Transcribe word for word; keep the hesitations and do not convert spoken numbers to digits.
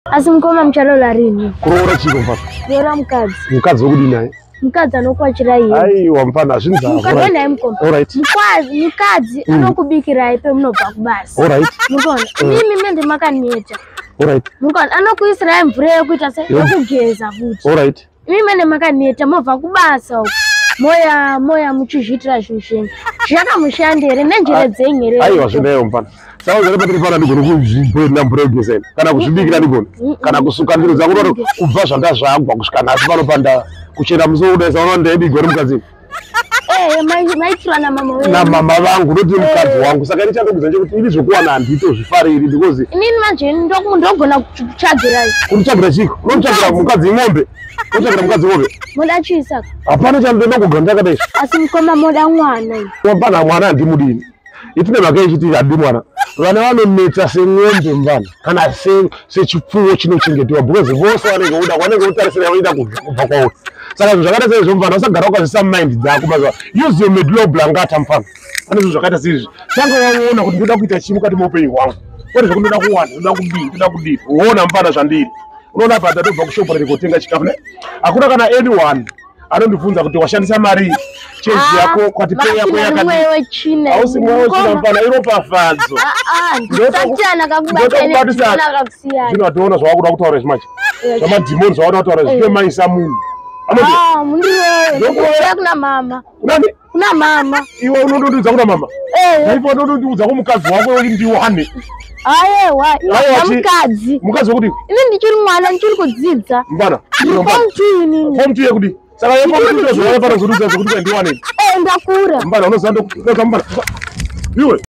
Asimukoma mchalola rini. Kurora chiko mpaka. Kurora mkazi. Mkazi wokudi naye. Mkazi anokuachira iye. Aiwa mpana zvinza. Mkazi naye mukoma. Alright. Mkazi, mkazi mm. anokubikira ipe munobva kubasa. Alright. Mukona. Mm. Mimi mende makanieta. Alright. Mukona anokuisira mvura yekuita se yokugeza futi. Alright. Mimi mende makanieta mobva kubasa uko. Moya moya muchizvitira zvinhu. Zvakamushandira nenjira dzenyu here. Aiwa zvinayo mpana. Sawa zare patiri pana ndigone kuzvibhedhera mvura yogeza kana kuzvibikira ndigone kana kusuka ndiro dzangu kubva zvanda zvagwa kusvika nhasi panopanda kuchera musoda saona ndaibigwa mukadzi. Eh mai mai tswana mama wewe. Na mama vangu ndoti mukadzi wangu saka ndichandokuza nje kuti ili zvokuwana handito zvifariri because inini manje ndogona kuchagira ichi. Kuchagira chiko? Unochagira mukadzi ng'ombe. Unochagira mukadzi ng'ombe. Moda chisa. Hapana chandoenda kuganda kadai. Asimukoma moda mwana iyi. Wapana mwana ndimudini. Itine makechi tiri adi mwana. Vana vanonetsa seng'ombe mvana kana se sechipfuwo chinochengetwa because vose vanenge voda vanenge votarisira voida kubva kwauri. Saka zvinhu zvakaita seizvo mvana usagara ukazisa mind dzako mazuva. Use your medulla oblongata mfana. Pane zvinhu zvakaita seizvi. Tanga waona kuti ndoda kuita chii mukati muupenyu hwangu. Kwete zvokunoda kuwana, ndoda kudii, ndoda kudii. Uona mfana zvandiri. Unoona bhadha tobva kushopa rekutenga chikafu ne. Hakuna kana anyone anondibvunza kuti washandisa mari change yako kwati pay yako yakati. Ausi mwewe china mfana iropafadzo. Ah ah ndosatana kakubatana kakusiyana. Zvino atoona zvawakuda kutaura izvi zvama demons zvawakuda kutaura izvi maisa munhu. Ah munhu wewe kuna mama. Kunani? Kuna mama. Iwe unondodudza kuna mama. Eh. Ndipo unondodudza kumukadzi wako kuti ndiwane. Ayewa, mukadzi. Mukadzi wekuti? Ini ndichiri mwana ndichiri kudzidza. Mbana. Form two inini. Form two yekuti? Saka yepo kuti zvawana para zvirudza zvokuti ndiwane. Eh ndakura. Mbana unozanda kuti mbana. Iwe